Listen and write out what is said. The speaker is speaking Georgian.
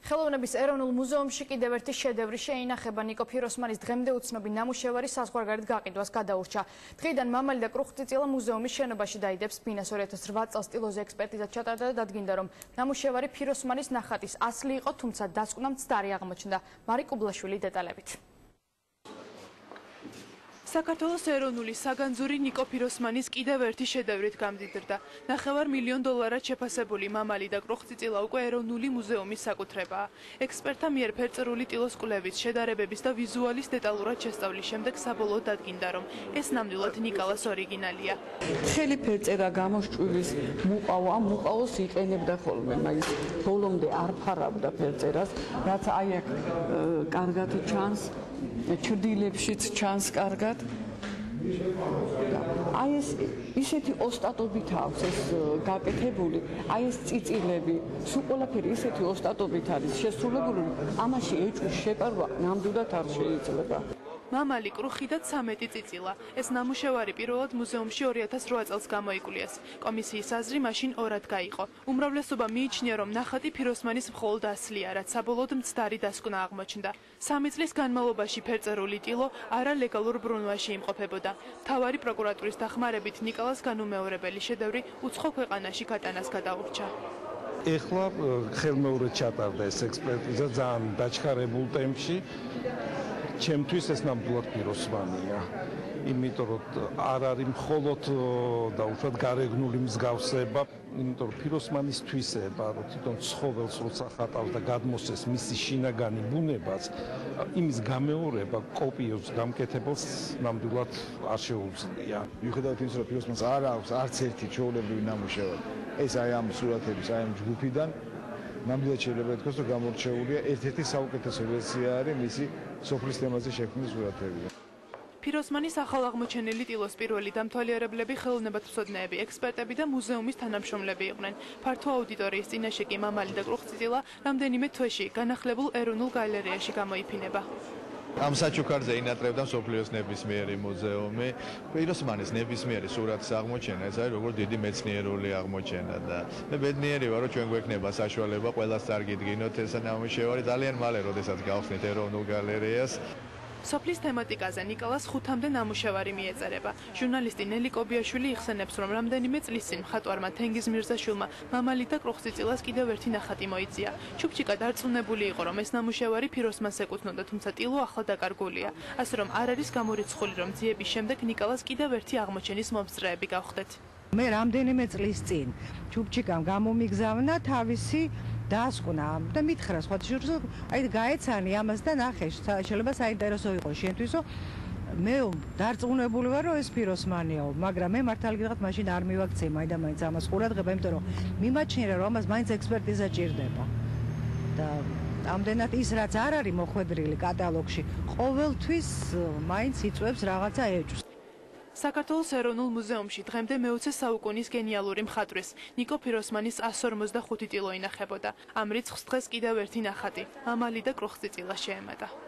ხელოვნების ეროვნულ მუზეუმში კიდევ ერთი შედევრი შეინახება. ნიკო ფიროსმანის დღემდე უცნობი ნამუშევარი საზღვარგარეთ გაყიდვას გადაურჩა. დღიდან მამალი და კრუხწიწილა მუზეუმის შენობაში დაიდებს. ბინას 2008 წელს ტილოზე ექსპერტიზა ჩატარდა და დადგინდა, რომ ნამუშევარი ფიროსმანის ნახატის ასლი იყო, თუმცა დასკვნა მცდარი აღმოჩნდა. მარი კუბლაშვილი დეტალებით. საქართველოს ეროვნული საგანძური ნიკო ფიროსმანის კიდევ ერთი შედევრით გამდიდრდა. $9 მილიონ შეფასებული მამალი და კრუხწიწილა უკვე ეროვნული მუზეუმის საკუთრებაა. ექსპერტთა მიერ ფერწერული ტილოს კვლევით, შედარებების და ვიზუალის დეტალურად შესწავლის შემდეგ საბოლოოდ დადგინდა, რომ ეს ნამდვილად ნიკალას ორიგინალია. ხელი ფერწერა გამოშჭვილის მუყავა, ამ მუყავას იყენებდა ხოლმე, მაგის ბოლომდე არ ფარავდა ფერწერას, რაც აი აქ კარგად ჩანს, ჩრდილებშიც ჩანს კარგად. აი ეს ისეთი ოსტატობით აქვს ეს გაკეთებული, აი ეს წიწილები, სულ ყველაფერი ისეთი ოსტატობით არის შესრულებული, ამაში ეჭვის შეპარვა ნამდვილად არ შეიძლება. მამალი, კრუხი და 13 წიწილა. ეს ნამუშევარი პირველად მუზეუმში 2008 წელს გამოიკვლიეს. კომისიის აზრი მაშინ ორად გაიყო. უმრავლესობა მიიჩნია, რომ ნახატი ფიროსმანის მხოლოდ ასლია, რაც საბოლოოდ მცდარი დასკვნა აღმოჩნდა. 3 წლის განმავლობაში ფერწერული ტილო არალეგალურ ბრუნვაში იმყოფებოდა. მთავარი პროკურატურის დახმარებით ნიკალას განუმეორებელი შედევრი უცხო ქვეყანაში გატანას გადაურჩა. ეხლა ხელმეორედ ჩატარდა ეს ექსპერტიზა ძალიან დაჩქარებულ ტემპში. ჩემთვის ეს ნამდვილად ფიროსმანია, იმიტომ რომ არ არის მხოლოდ დაუშვათ გარეგნული მსგავსება, იმიტომ რომ ფიროსმანის თვისება, რომ თვითონ ცხოველს როცა ხატავს და გადმოსცეს მისი შინაგანი ბუნებაც, იმის გამეორება კოპიოს გამკეთებელს ნამდვილად არ შეუძლია. მიუხედავად იმისა, რომ ფიროსმანს არ აქვს არც ერთი ჩვეულებრივი ნამუშევარი, ეს აი ამ სურათების, აი ამ ჯგუფიდან ნამდვილად შეიძლება ითქვას, რომ გამორჩეულია ერთ-ერთი საუკეთესო ვერსია არის მისი სოფლის თემაზე შექმნის სურათები. ფიროსმანის ახალ აღმოჩენილი ტილოს პირველი დამთვალიერებლები ხელოვნებათმცოდნეები, ექსპერტები და მუზეუმის თანამშრომლები იყვნენ. ფართო აუდიტორიის წინაშე კი მამალი და კრუხწიწილა რამდენიმე თვეში განახლებულ ეროვნულ გალერეაში გამოიფინება. ამ საჩუქარზე ინატრებდა მსოფლიოს ნებისმიერი მუზეუმი. ფიროსმანის ნებისმიერი სურათის აღმოჩენა ეს არის როგორც დიდი მეცნიერული აღმოჩენა და მე ბედნიერი ვარ, რომ ჩვენ გვექნება საშუალება ყველას წარგიდგინოთ ეს ნამუშევარი ძალიან მალე, როდესაც გავხსნით ეროვნულ გალერეას. სოფლის თემატიკაზე ნიკალას 5-მდე ნამუშევარი მიეწერება. ჟურნალისტი ნელი კობიაშვილი იხსენებს, რომ რამდენიმე წლის წინ მხატვარმა თენგიზ მირზაშვილმა მამალი და კრუხწიწილას კიდევ ერთი ნახატი მოიწია. ჩუქჩიკა დარწმუნებული იყო, რომ ეს ნამუშევარი ფიროსმანს ეკუთვნოდა, თუმცა ტილო ახლა დაკარგულია. ასე რომ არ არის გამორიცხული, რომ ძიების შემდეგ ნიკალას კიდევ ერთი აღმოჩენის მომსწრეები გავხდეთ. მე რამდენიმე წლის წინ ჩუქჩიკამ გამომიგზავნა თავისი დასკვნა და მითხრა სხვადასხვა აი გაეცანი ამას და ნახე შეიძლება საინტერესო იყოს შენთვის რომ მე დარწმუნებული ვარ რომ ეს ფიროსმანიაო მაგრამ მე მართალი გითხრათ მაშინ არ მივაქცე მაინდა-მაინც ამას ყურადღება იმიტომ რომ მიმაჩნია რომ ამას მაინც ექსპერტიზა ჭირდება და ამდენად ის რაც არ არის მოხვედრილი კატალოგში ყოველთვის მაინც იწვევს რაღაცა ეჭვს. საქართველოს ეროვნულ მუზეუმში დღემდე მე-20 საუკუნის გენიალური მხატვრის ნიკო ფიროსმანის 145 ტილო ინახებოდა. ამ რიცხვს დღეს კიდევ ერთი ნახატი, მამალი და კრუხწიწილა შეემატა.